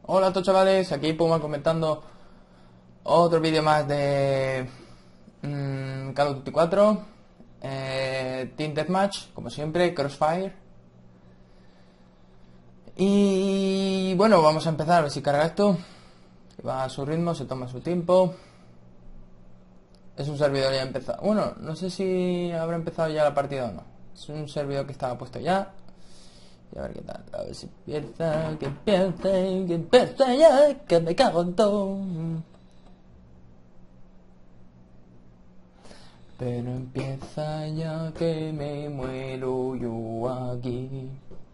Hola a todos chavales, aquí Puma comentando otro vídeo más de Call of Duty 4, Team Deathmatch, como siempre, Crossfire. Y bueno, vamos a empezar a ver si carga esto, que va a su ritmo, se toma su tiempo. Es un servidor ya empezado, bueno, no sé si habrá empezado ya la partida o no. Es un servidor que estaba puesto ya. Y a ver qué tal, a ver si empieza, que empieza ya, que me cago en todo. Pero empieza ya que me muero yo aquí.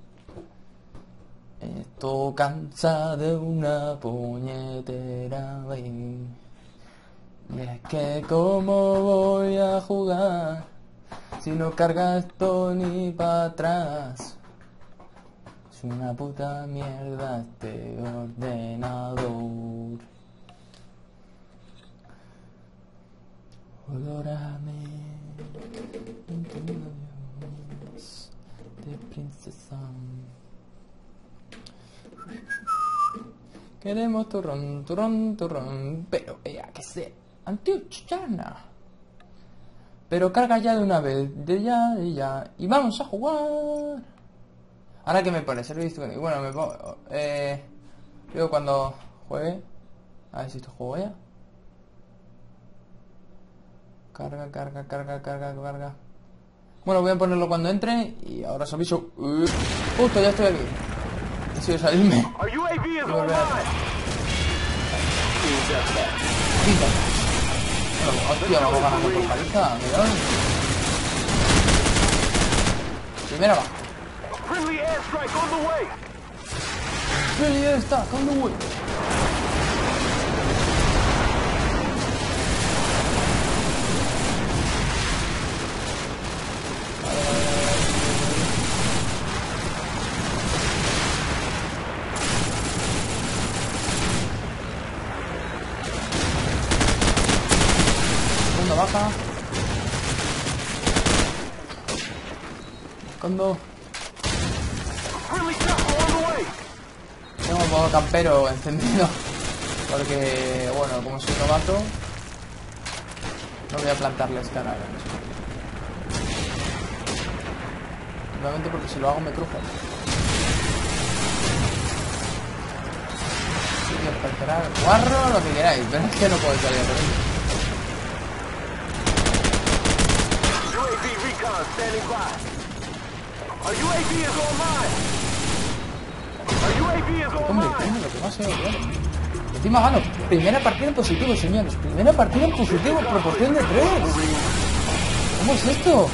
Estoy cansado de una puñetera vez. Y es que cómo voy a jugar si no carga esto ni para atrás. Es una puta mierda este ordenador. Olórame de princesa. Queremos turrón, turrón, turrón, pero vea que sea antiuchana. Pero carga ya de una vez, de ya, y vamos a jugar. Ahora que me pone servicio, bueno, me pongo, luego cuando juegue, a ver si esto juego ya. Carga, carga, carga, carga, carga. Bueno, voy a ponerlo cuando entre y ahora os aviso. Justo, ya estoy aquí. Decido salirme. Y volver a... Bueno, hostia, vamos ganando por paliza. Mirad. Primera va. Friendly airstrike on the way. Segunda baja. Buscando. Tengo el modo campero encendido. Porque, bueno, como soy novato, no voy a plantarles cara ahora mismo. Simplemente porque si lo hago me crujen. Sí, despertará el guarro, lo que queráis, pero es que no puedo salir por ello. Hombre, lo que va a ser, bueno. Encima gano. Primera partida en positivo, señores. Primera partida en positivo, proporción de 3. ¿Cómo es esto?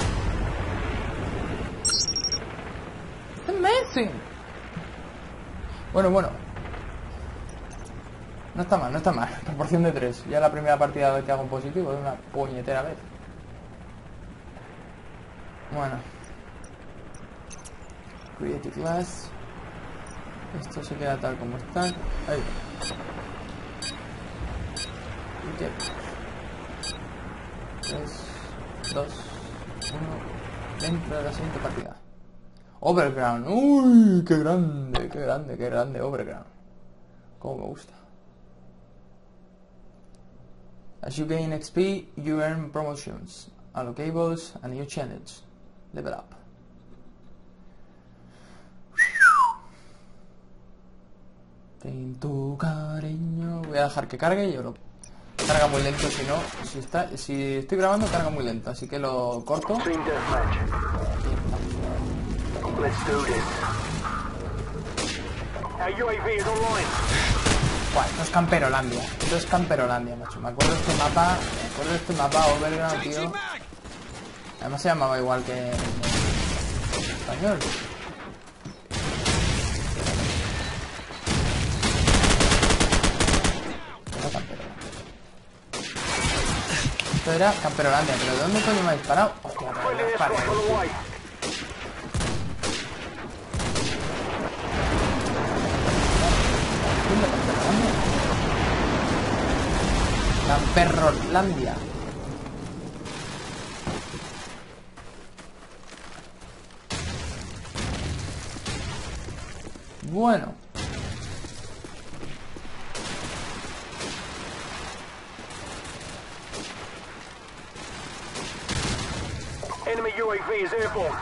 Amazing. Bueno. No está mal, no está mal. Proporción de 3. Ya la primera partida que hago en positivo de una puñetera vez. Bueno. Create class. Esto se queda tal como está. Ahí. 3, 2, 1. Dentro de la siguiente partida. Overground. Uy, qué grande Overground. Como me gusta. As you gain XP, you earn promotions, allocables, and new challenges. Level up. En tu cariño. Voy a dejar que cargue y yo lo... Carga muy lento, si no... Si estoy grabando, carga muy lento, así que lo corto. Bueno, esto es Camperolandia. Esto es Camperolandia, macho. Me acuerdo de este mapa, Overground, tío. Además se llamaba igual que en español. Esto era Camperolandia, pero ¿de dónde coño me ha disparado? Hostia, pero me dispara. Camperolandia. Bueno. Enemy UAV is airborne.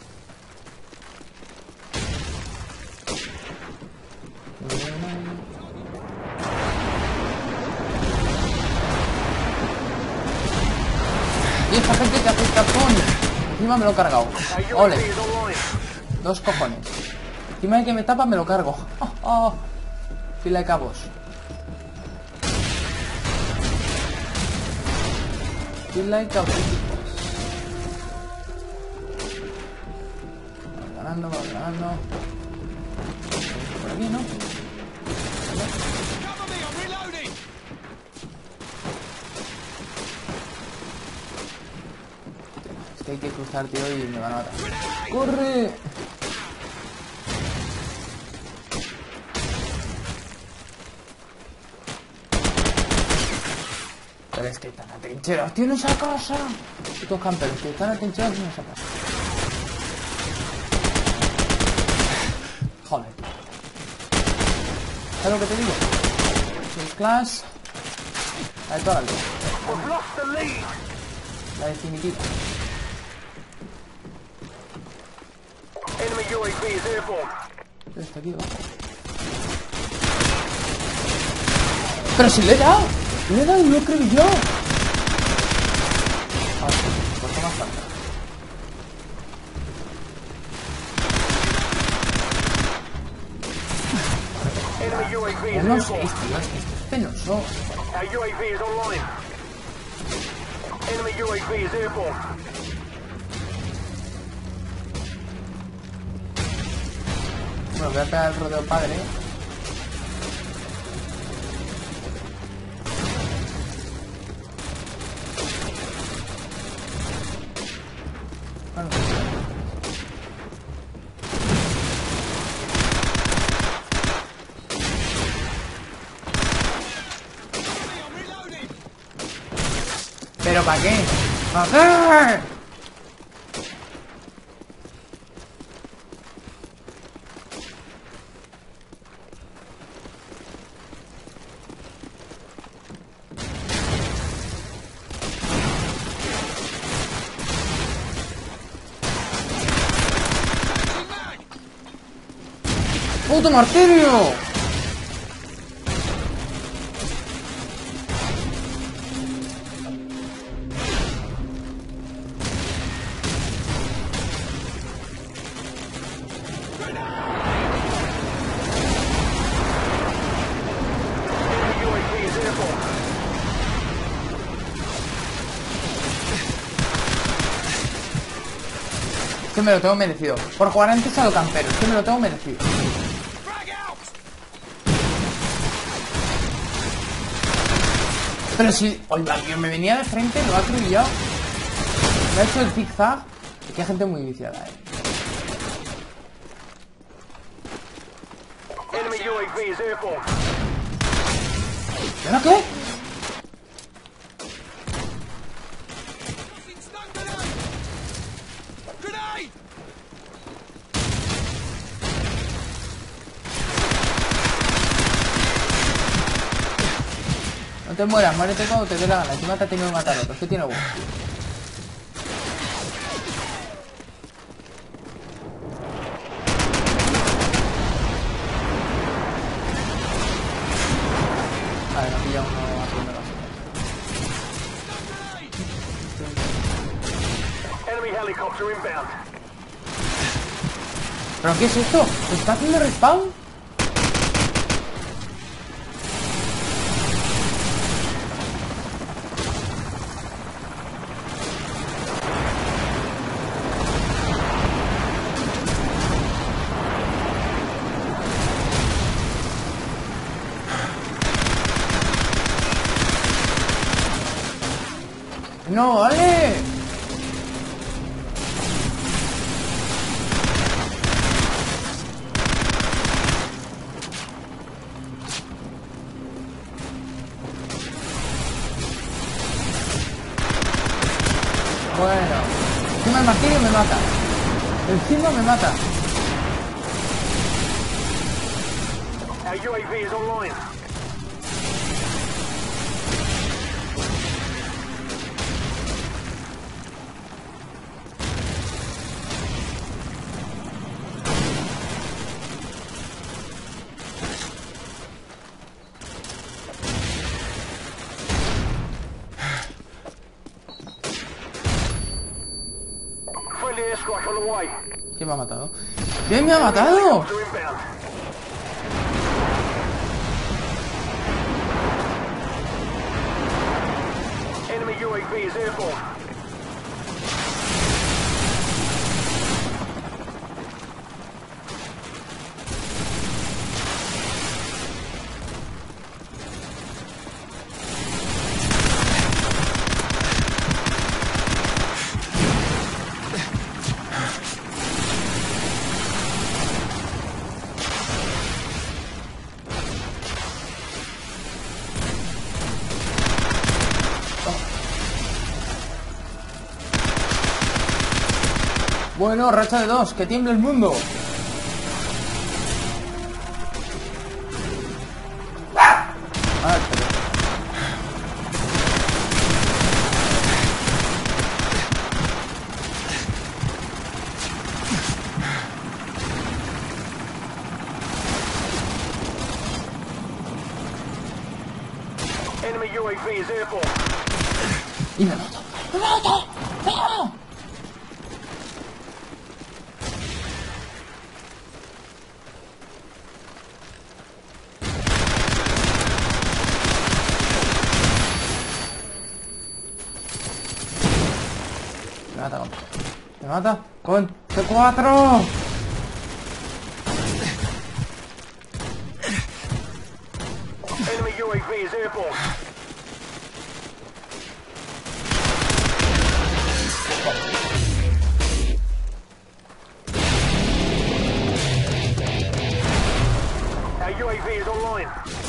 Y esta gente que hace tapón. Encima me lo he cargado. Ole. 2 cojones. Encima de que me tapa me lo cargo. Oh, oh. Fila de cabos. Fila de cabos. Vamos ganando, vamos ganando. Por aquí, ¿no? Es que hay que cruzar, tío, y me van a matar. ¡Corre! Pero es que están atrincherados, tío, en esa casa. Estos camperos que están atrincherados en esa casa. Joder, tío. ¿Sabes lo que te digo? Es Clash. La de toda la vida. La definitiva. Enemy UAV is airborne. Está aquí abajo. ¡Pero si le he dado! ¡Le he dado y lo he creído yo! Ah, pues toma falta. Enemy UAV is No sé, airborne. tío, es que esto es penoso. Our UAV is online. Enemy UAV is airborne. Bueno, voy a pegar el rodeo padre. Bueno, ¿pero para qué? ¿Para qué? ¡Puto martirio! Enemy UAV is airborne. Es que me lo tengo merecido. Por jugar antes a lo campero. Es que me lo tengo merecido. Pero si... Oiga, que me venía de frente, lo ha acribillado. Me ha hecho el zigzag. Es que hay gente muy viciada, Enemy UAV is airborne. ¿Y ahora qué? No te mueras, muérete cuando te dé la gana. Encima te ha tenido que matar otro. ¿Qué tiene bueno? Vale, me ha pillado uno haciendo la Enemy helicopter inbound. ¿Pero qué es esto? ¿Se está haciendo respawn? ¡No, vale! Bueno, encima el martillo me mata. Encima me mata. Our UAV is online. Airstrike on the way. ¿Quién me ha matado? ¿Quién me ha matado? Helicopter inbound. Enemy UAV is airborne. Bueno, racha de 2, que tiemble el mundo. Ah, espera. Enemy UAV is airborne. Y me mato. ¡Me mato! ¡Me mato! Me mata con C4. Enemy UAV is airborne. Our UAV is online.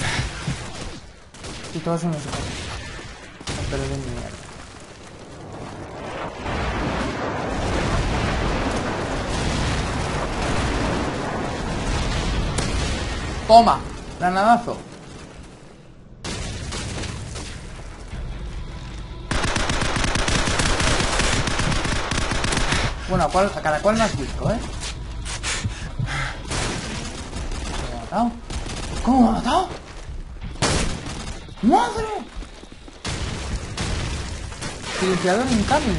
Y todos son los hijos. Pero de mierda. Toma, granadazo. Bueno, a cada cual me has visto, ¿eh? ¿Me ha matado? ¿Cómo me ha matado? ¡Madre! Silenciador incoming.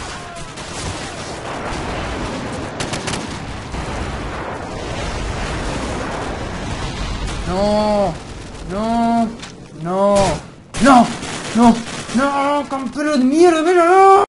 No, no, no, no, no, no, campero de mierda, mira, no.